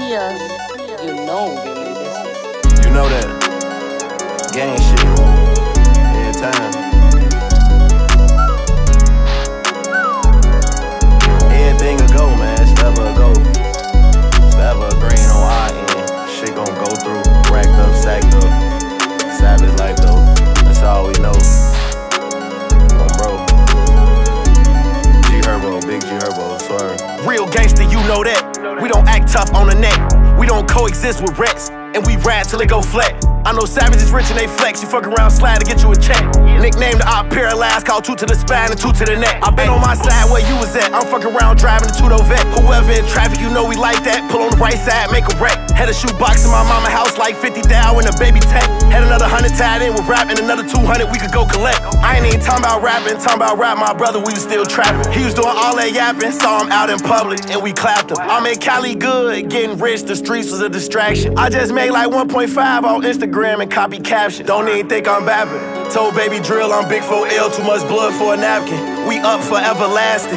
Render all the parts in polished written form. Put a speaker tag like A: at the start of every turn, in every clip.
A: see us, you know we do this.
B: You know that gang shit every time. Everything a go, man. It's forever a go. It's forever a green on our end. Shit gon' go through. Racked up, sacked up. Savage life though. That's all we know. Bro. G Herbo, big G Herbo, swear.
C: Real gangster, you know that. We don't act tough on the neck. We don't coexist with wrecks. And we ride till it go flat. I know savages rich and they flex. You fuck around, slide to get you a check. Nickname the op paralyzed, called 2 to the spine and 2 to the neck. I been on my side where you was at. I'm fucking around driving the 2-door vet. Whoever in traffic, you know we like that. Pull on the right side, make a wreck. Had a shoebox in my mama house like 50 thou in a baby tank. Had another 100 tied in with rap and another 200 we could go collect. I ain't even talking about rapping, talking about rap. My brother, we was still trapping. He was doing all that yapping, saw him out in public and we clapped him. I'm in Cali good, getting rich, the streets was a distraction. I just made like 1.5 on Instagram and copy caption. Don't even think I'm bapping. Told baby drill I'm big 4L, too much blood for a napkin. We up for everlasting.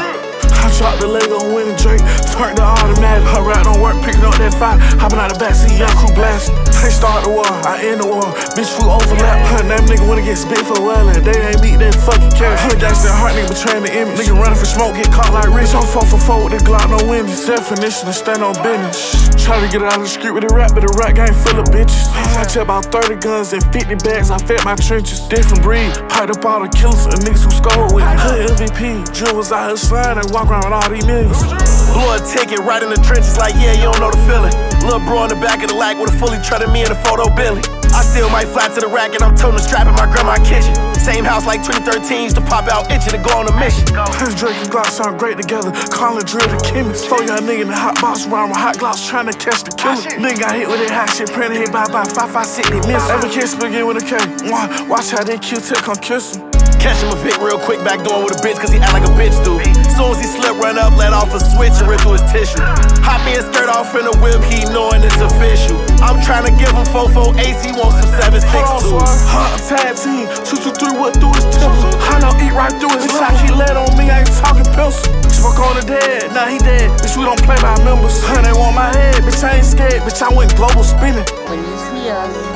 D: I dropped the Lego in the Drake, turned the automatic. Her rap don't work, picking up that fire. Hopping out the backseat, young crew blasting. They start the war, I end the war. Bitch, we overlap. Her name nigga when it gets big for well, and they ain't meet that fucking cash. Her gangsta heart nigga betraying the image. Nigga running for smoke, get caught like rich. I'm 4 with the Glock, no windows. Definition of stand on business. Try to get out of the street with the rap, but the rap game full of bitches. I check about 30 guns and 50 bags, I fed my trenches. Different breed, piped up all the killers and niggas who scored with me. Hood MVP, Drill was out here sliding and walk around with all these millions.
C: Blew a ticket right in the trenches like, yeah, you don't know the feeling. Lil' bro in the back of the lag with a fully treaded me in a photo Billy. I still might fly to the rack and I'm toting the strap in my grandma's kitchen. Same house like 2013 used to pop out itching to go on a mission.
D: His Drake and Glock sound great together, calling Drill the chemist. 4 young nigga in the hot box around with hot glocks trying to catch the killer. Nigga got hit with that hot shit, printed hit by 556, they miss. Ever kiss spaghetti with a K? Watch how they Q-tip come kiss him.
C: Catch him a Vic real quick, back doing with a bitch, cause he act like a bitch do. Soon as he slip, run up, let off a switch and rip through his tissue. Hop in, skirt off in the whip, he knowing it's official. I'm trying to give him 4-4 ace, he wants some 7-6-2.
D: Tag team, 2-2-3, what through his temple. I know eat right through his like he let on me, I ain't talking pencil. Smoke on the dead, now he dead, bitch we don't play by members. They want my head, bitch I ain't scared, bitch I went global spinning.
A: When you see us,